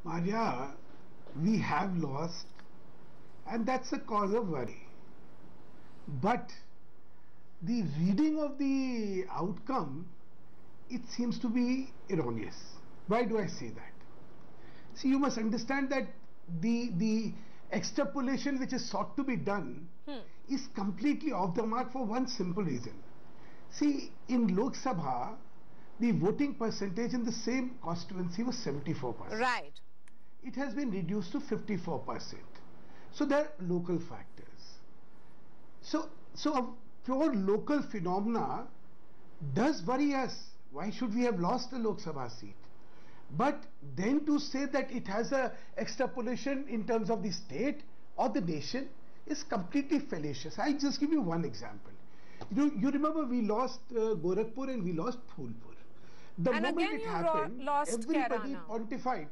Maria, we have lost, and that's a cause of worry. But the reading of the outcome, it seems to be erroneous. Why do I say that? See, you must understand that the extrapolation which is sought to be done is completely off the mark for one simple reason. See, in Lok Sabha, the voting percentage in the same constituency was 74%. Right. It has been reduced to 54%. So there are local factors. So a pure local phenomena does worry us. Why should we have lost a Lok Sabha seat? But then to say that it has a extrapolation in terms of the state or the nation is completely fallacious. I just give you one example. You remember we lost Gorakhpur and we lost Phulpur. The and moment again it you happened, lost everybody Kairana. pontified.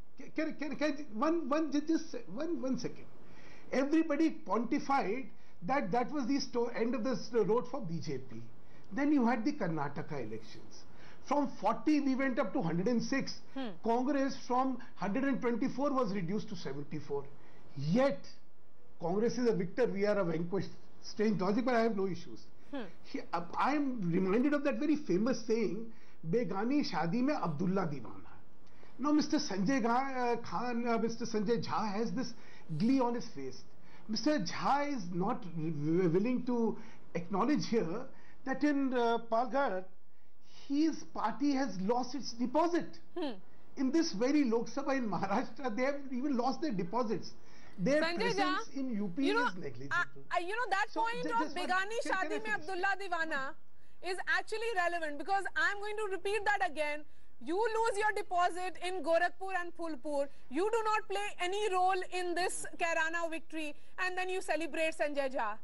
One second. Everybody pontified that that was the end of the road for BJP. Then you had the Karnataka elections. From 40 we went up to 106. Congress from 124 was reduced to 74. Yet Congress is a victor, we are a vanquished. Strange logic, but I have no issues. I am reminded of that very famous saying, Begani Shadi mein Abdullah Diwana. Now Mr. Sanjay Mr. Sanjay Jha has this glee on his face. Mr. Jha is not willing to acknowledge here that in Palghar, his party has lost its deposit. In this very Lok Sabha in Maharashtra, they have even lost their deposits. Their Sanjay presence Jha, in UP is negligible. That point of Begani Shadi mein Abdullah Diwana is actually relevant, because I am going to repeat that again. You lose your deposit in Gorakhpur and Phulpur. You do not play any role in this Kairana victory, and then you celebrate Sanjay Jha.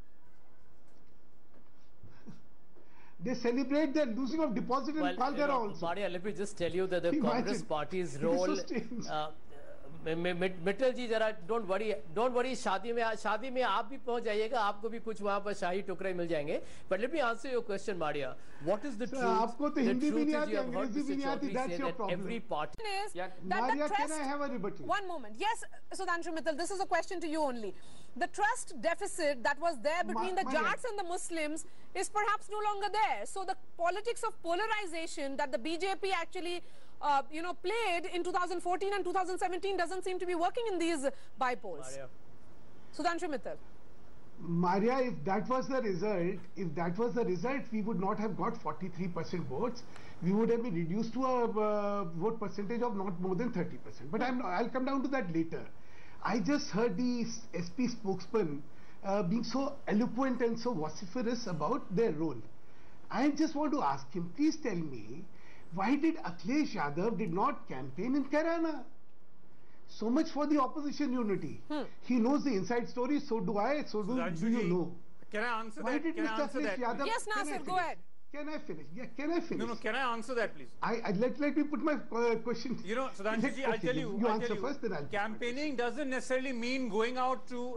They celebrate the losing of deposit in Palghar also. Maria, let me just tell you that the Congress party's role. मिट्टल जी जरा don't worry शादी में आप भी पहुंच जाइएगा, आपको भी कुछ वहां पर शाही टुकड़े मिल जाएंगे. But let me answer your question Maria, what is the truth? आपको तो हिंदी भी नहीं आती, अंग्रेजी भी नहीं आती, that's your problem. Every party Maria, can I have a rebuttal? One moment. Yes, Sudhanshu Mittal, this is a question to you only. The trust deficit that was there between the Jats and the Muslims is perhaps no longer there. So the politics of polarization that the BJP actually played in 2014 and 2017 doesn't seem to be working in these by-polls. Sudhanshu Mittal. Maria, if that was the result, we would not have got 43% votes. We would have been reduced to a vote percentage of not more than 30%. But I'll come down to that later. I just heard the SP spokesman being so eloquent and so vociferous about their role. I just want to ask him, please tell me, why did Akhilesh Yadav did not campaign in Kairana? So much for the opposition unity. He knows the inside story, so do I, so do you know. Can I answer why that? Did can Mr. I answer that? Yadav, yes, Nasir, go ahead. Can I finish? Yeah, can I finish? No, can I answer that, please? Let me put my question. You know, Sudhanshu ji, I'll tell you. You answer first, then I'll. Campaigning doesn't necessarily mean going out to.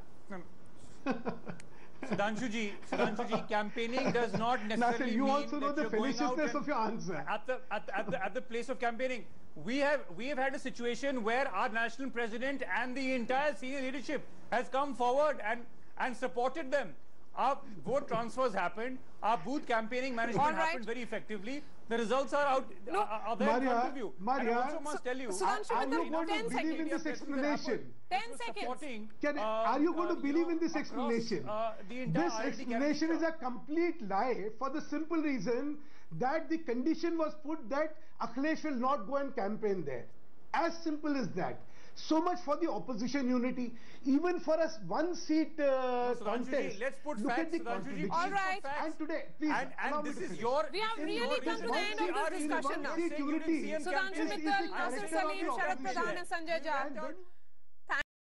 Sudhanshu ji, campaigning does not necessarily you mean also know the fallaciousness of your answer. At the place of campaigning, we have had a situation where our national president and the entire senior leadership has come forward and supported them. Our vote transfers happened. Our booth campaigning management happened very effectively. The results are out. Are there in front of you. Maria, and I also must tell you. Are you going to believe in this explanation? 10 seconds. Are you going to believe in this explanation? This explanation is a complete lie for the simple reason that the condition was put that Akhilesh will not go and campaign there. As simple as that. So much for the opposition unity. Even for us one seat contest. Let's put look facts, at the contradiction. All right. And today, please. And this is your. We have really come to the end of this discussion now. Sudhanshu Mittal, Nasir Salim, Sharad Pradhan and Sanjay Jha.